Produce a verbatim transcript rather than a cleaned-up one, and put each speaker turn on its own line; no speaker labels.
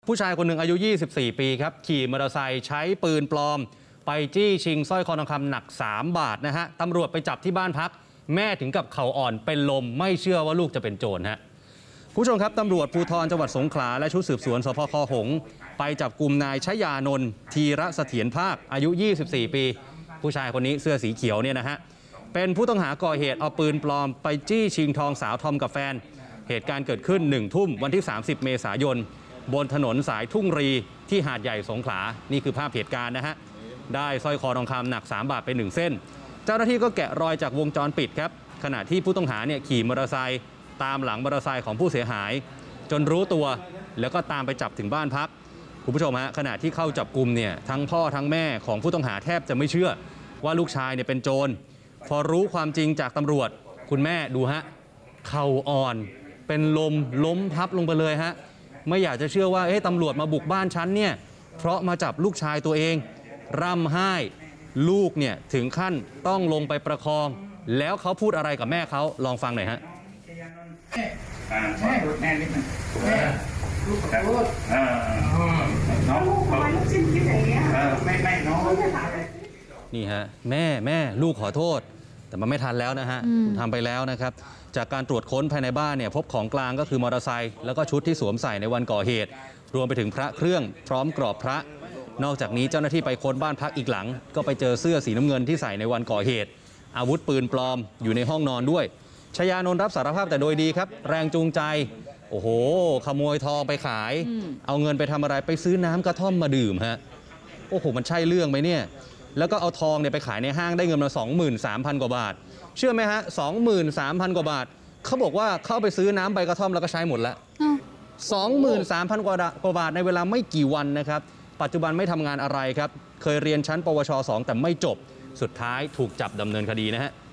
ผู้ชายคนหนึ่งอายุยี่สิบสี่ปีครับขี่มอเตอร์ไซค์ใช้ปืนปลอมไปจี้ชิงสร้อยคอทองคำหนักสามบาทนะฮะตำรวจไปจับที่บ้านพักแม่ถึงกับเข่าอ่อนเป็นลมไม่เชื่อว่าลูกจะเป็นโจรฮะผู้ชมครับตำรวจภูธรจังหวัดสงขลาและชุดสืบสวนสพคหงส์ไปจับกลุ่มนายชยานนท์ธีระเสถียรภาคอายุยี่สิบสี่ปีผู้ชายคนนี้เสื้อสีเขียวเนี่ยนะฮะเป็นผู้ต้องหาก่อเหตุเอาปืนปลอมไปจี้ชิงทองสาวทอมกับแฟนเหตุการณ์เกิดขึ้นหนึ่งทุ่มวันที่สามสิบเมษายนบนถนนสายทุ่งรีที่หาดใหญ่สงขลานี่คือภาพเหตุการณ์นะฮะได้สร้อยคอทองคำหนักสามบาทไปหนึ่งเส้นเจ้าหน้าที่ก็แกะรอยจากวงจรปิดครับขณะที่ผู้ต้องหาเนี่ยขี่มอเตอร์ไซค์ตามหลังมอเตอร์ไซค์ของผู้เสียหายจนรู้ตัวแล้วก็ตามไปจับถึงบ้านพักคุณผู้ชมฮะขณะที่เข้าจับกุมเนี่ยทั้งพ่อทั้งแม่ของผู้ต้องหาแทบจะไม่เชื่อว่าลูกชายเนี่ยเป็นโจรพอรู้ความจริงจากตำรวจคุณแม่ดูฮะเข่าอ่อนเป็นลมล้มพับลงไปเลยฮะไม่อยากจะเชื่อว่าเอ๊ะตำรวจมาบุกบ้านฉันเนี่ยเพราะมาจับลูกชายตัวเองร่ำไห้ลูกเนี่ยถึงขั้นต้องลงไปประคองแล้วเขาพูดอะไรกับแม่เขาลองฟังหน่อยฮะ
แม่แม่นิดนึงแม่ลูกขอโทษน้องทำไมลูกชิ้นคิดอย่างเงี้ยไม่ไม่น้อง
นี่ฮะแม่แม่ลูกขอโทษแต่มันไม่ทันแล้วนะฮะคุณทำไปแล้วนะครับจากการตรวจค้นภายในบ้านเนี่ยพบของกลางก็คือมอเตอร์ไซค์แล้วก็ชุดที่สวมใส่ในวันก่อเหตุรวมไปถึงพระเครื่องพร้อมกรอบพระนอกจากนี้เจ้าหน้าที่ไปค้นบ้านพักอีกหลังก็ไปเจอเสื้อสีน้ำเงินที่ใส่ในวันก่อเหตุอาวุธปืนปลอมอยู่ในห้องนอนด้วยชยานนท์รับสารภาพแต่โดยดีครับแรงจูงใจโอ้โหขโมยทองไปขายเอาเงินไปทำอะไรไปซื้อน้ำกระท่อมมาดื่มฮะโอ้โหมันใช่เรื่องไหมเนี่ยแล้วก็เอาทองเนี่ยไปขายในห้างได้เงินมา สองหมื่นสามพัน กว่าบาทเชื่อไหมฮะ สองหมื่นสามพัน กว่าบาทเขาบอกว่าเข้าไปซื้อน้ำใบกระท่อมแล้วก็ใช้หมดแล้ว สองหมื่นสามพัน กว่าบาทในเวลาไม่กี่วันนะครับปัจจุบันไม่ทำงานอะไรครับเคยเรียนชั้นปวช สองแต่ไม่จบสุดท้ายถูกจับดำเนินคดีนะฮะ